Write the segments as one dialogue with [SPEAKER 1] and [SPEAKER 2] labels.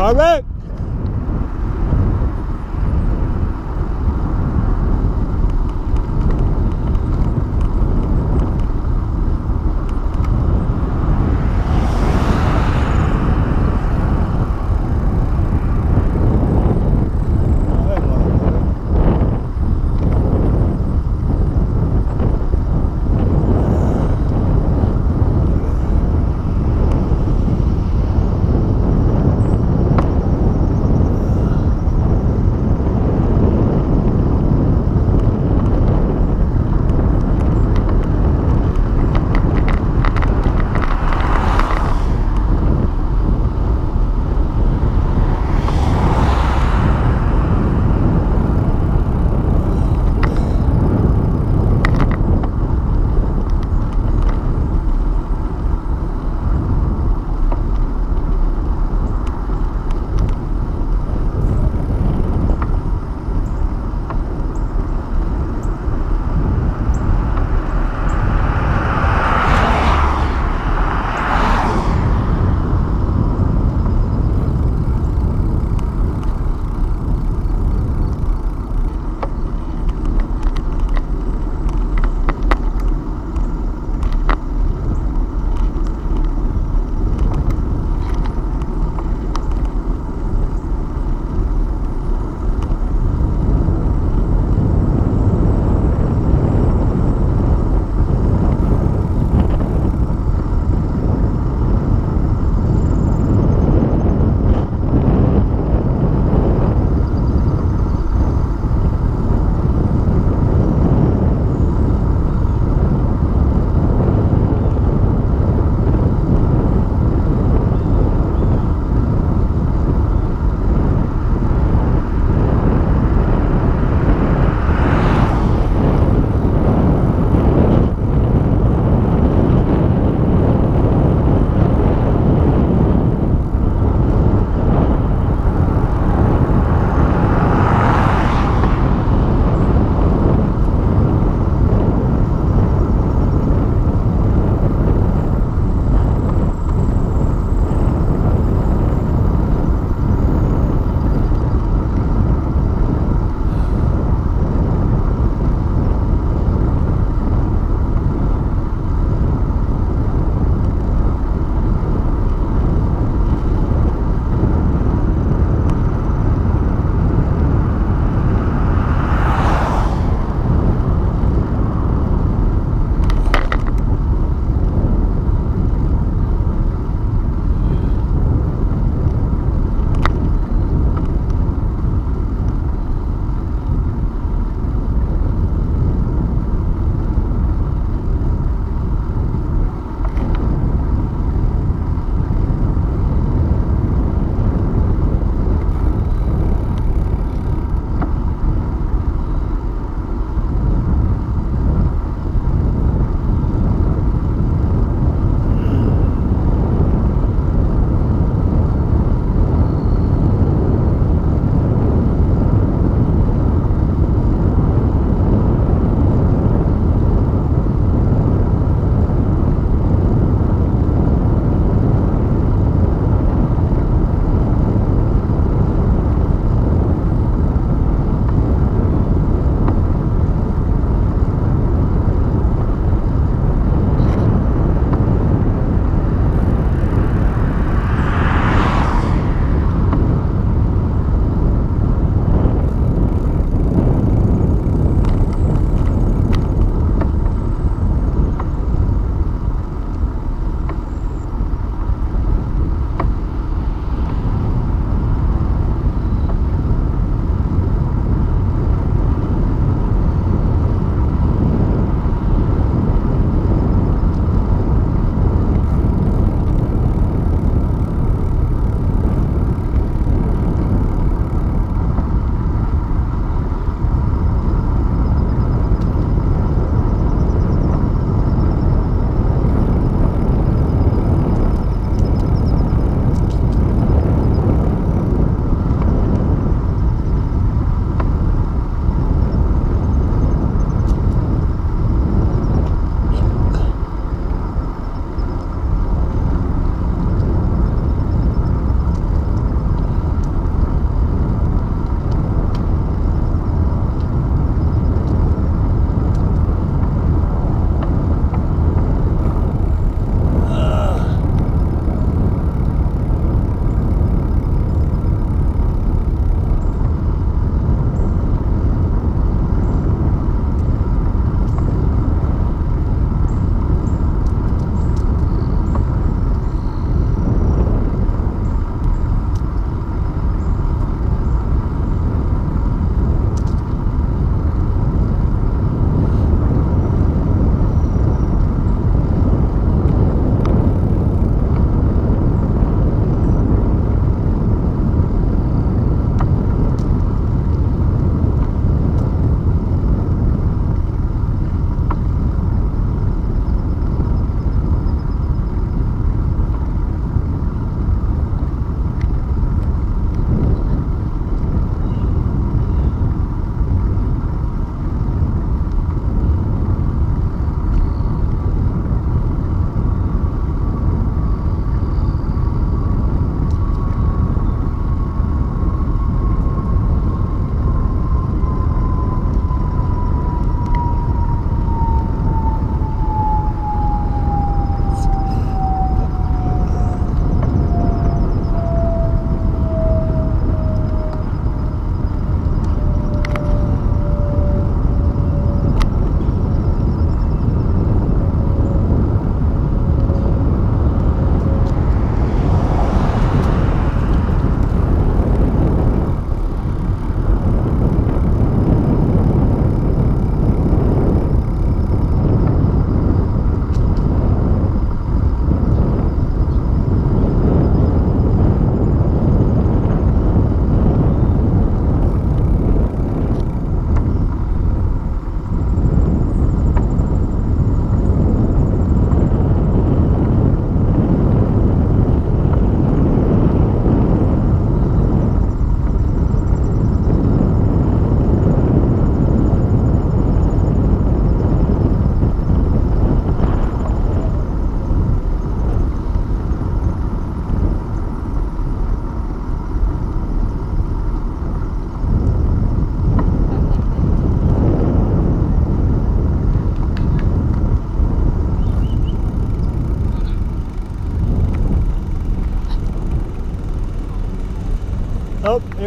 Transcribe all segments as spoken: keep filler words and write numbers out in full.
[SPEAKER 1] All right.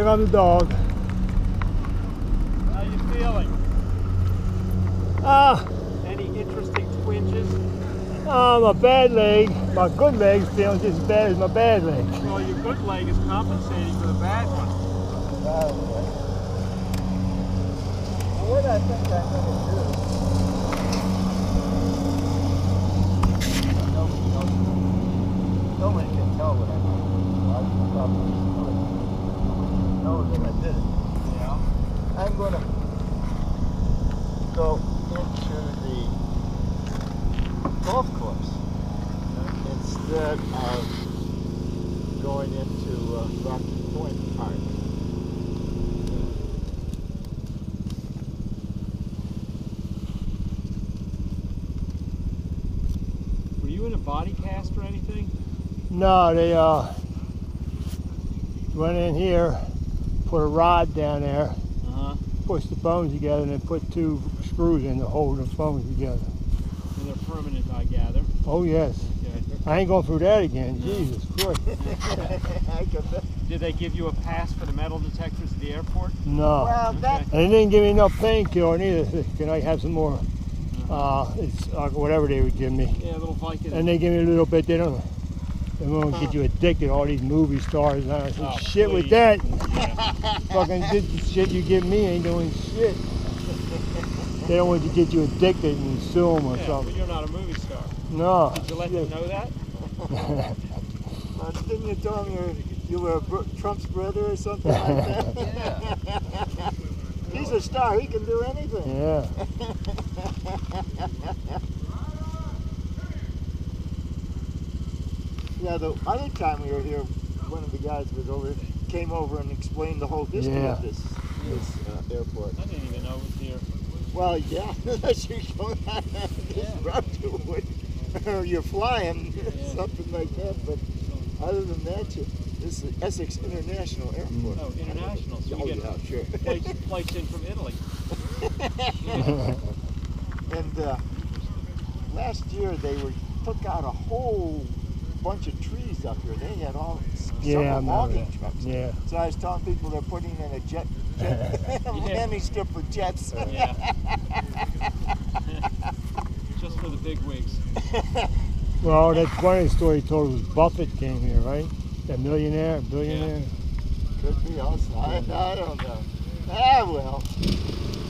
[SPEAKER 1] Here comes the dog.
[SPEAKER 2] How you feeling?
[SPEAKER 1] Ah,
[SPEAKER 2] Any interesting twinges?
[SPEAKER 1] uh, my bad leg, my good leg's feeling just as bad as my bad leg.
[SPEAKER 2] Well, your good leg is compensating for the bad one.
[SPEAKER 3] What I think I'm going to do, nobody knows, nobody can tell what I'm going to do, so I can probably do it. Nobody can know that I did it.
[SPEAKER 2] Yeah.
[SPEAKER 3] I'm going to go into the golf course instead of going into uh, Rocky Point Park.
[SPEAKER 2] Were you in a body cast or anything?
[SPEAKER 1] No, they uh, went in here, put a rod down there,
[SPEAKER 2] Uh-huh.
[SPEAKER 1] push the bones together, and then put two screws in to hold the bones together.
[SPEAKER 2] And they're permanent, I gather.
[SPEAKER 1] Oh yes.
[SPEAKER 2] Okay.
[SPEAKER 1] I ain't going through that again. Jesus Christ.
[SPEAKER 3] I could bet.
[SPEAKER 2] Did they give you a pass for the metal detectors at the airport?
[SPEAKER 1] No.
[SPEAKER 3] Well, that,
[SPEAKER 1] And they didn't give me no painkiller neither. Can I have some more? Uh, it's uh, whatever they would give me.
[SPEAKER 2] Yeah, a little Vicodin.
[SPEAKER 1] And they give me a little bit. They don't. They won't get you addicted. All these movie stars. And I said,
[SPEAKER 2] Oh,
[SPEAKER 1] shit with
[SPEAKER 2] please.
[SPEAKER 1] that.
[SPEAKER 2] Yeah.
[SPEAKER 1] Fucking this shit you give me ain't doing shit. They don't want you to get you addicted and sue them or
[SPEAKER 2] Yeah, but
[SPEAKER 1] something.
[SPEAKER 2] you're not a movie star.
[SPEAKER 1] No.
[SPEAKER 2] Did you let them know that?
[SPEAKER 3] uh, didn't you tell me you, you were bro Trump's brother or something like that?
[SPEAKER 2] Yeah.
[SPEAKER 3] He's a star. He can do anything.
[SPEAKER 1] Yeah.
[SPEAKER 3] Yeah, the other time we were here, one of the guys was over, came over and explained the whole history
[SPEAKER 1] Yeah.
[SPEAKER 3] of this, this uh, airport.
[SPEAKER 2] I didn't even know it was here.
[SPEAKER 3] Well, yeah, unless you're going on this route to it, or you're flying,
[SPEAKER 2] Yeah.
[SPEAKER 3] something like that. But other than that, you, this is Essex International Airport.
[SPEAKER 2] Oh, international. So
[SPEAKER 3] Oh,
[SPEAKER 2] you get
[SPEAKER 3] yeah, sure.
[SPEAKER 2] flights, flights in from Italy.
[SPEAKER 3] And uh, last year they were took out a whole bunch of trees up here. They had all s-
[SPEAKER 1] Yeah, I
[SPEAKER 3] several
[SPEAKER 1] remember
[SPEAKER 3] logging
[SPEAKER 1] that.
[SPEAKER 3] trucks.
[SPEAKER 1] Yeah.
[SPEAKER 3] So I was telling people they're putting in a jet, jet landing strip for jets.
[SPEAKER 2] Yeah. Just for the big wigs.
[SPEAKER 1] Well, that funny story he told was Buffett came here, right? That millionaire, billionaire.
[SPEAKER 3] Could be also. I, I don't know. Ah, well.